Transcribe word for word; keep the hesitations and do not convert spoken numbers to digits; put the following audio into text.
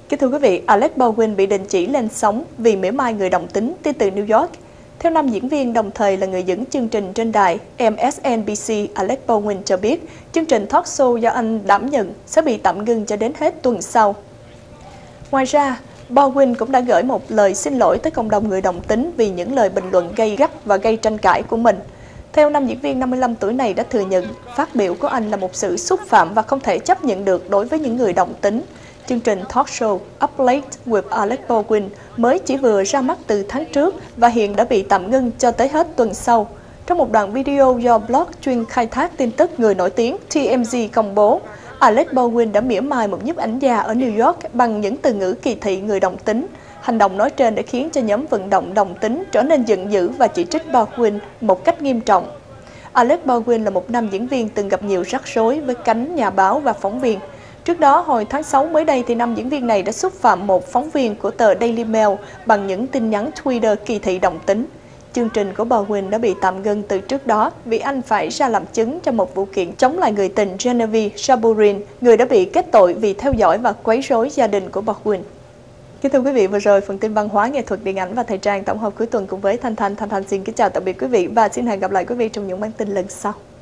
Kính thưa quý vị, Alec Baldwin bị đình chỉ lên sóng vì mỉa mai người đồng tính, tin từ New York. Theo nam diễn viên đồng thời là người dẫn chương trình trên đài em ét en bê xê, Alec Baldwin cho biết chương trình talk show do anh đảm nhận sẽ bị tạm ngưng cho đến hết tuần sau. Ngoài ra, Baldwin cũng đã gửi một lời xin lỗi tới cộng đồng người đồng tính vì những lời bình luận gay gắt và gây tranh cãi của mình. Theo nam diễn viên năm mươi lăm tuổi này đã thừa nhận, phát biểu của anh là một sự xúc phạm và không thể chấp nhận được đối với những người đồng tính. Chương trình talk show Up Late with Alec Baldwin mới chỉ vừa ra mắt từ tháng trước và hiện đã bị tạm ngưng cho tới hết tuần sau. Trong một đoạn video do blog chuyên khai thác tin tức người nổi tiếng tê em giê công bố, Alec Baldwin đã mỉa mai một nhiếp ảnh gia ở New York bằng những từ ngữ kỳ thị người đồng tính. Hành động nói trên đã khiến cho nhóm vận động đồng tính trở nên giận dữ và chỉ trích Baldwin một cách nghiêm trọng. Alec Baldwin là một nam diễn viên từng gặp nhiều rắc rối với cánh nhà báo và phóng viên. Trước đó, hồi tháng sáu mới đây, thì nam diễn viên này đã xúc phạm một phóng viên của tờ Daily Mail bằng những tin nhắn Twitter kỳ thị đồng tính. Chương trình của Baldwin đã bị tạm ngưng từ trước đó vì anh phải ra làm chứng trong một vụ kiện chống lại người tình Genevieve Chaborin, người đã bị kết tội vì theo dõi và quấy rối gia đình của Baldwin. Kính thưa quý vị, vừa rồi phần tin văn hóa, nghệ thuật, điện ảnh và thời trang tổng hợp cuối tuần cùng với Thanh Thanh. Thanh Thanh xin kính chào tạm biệt quý vị và xin hẹn gặp lại quý vị trong những bản tin lần sau.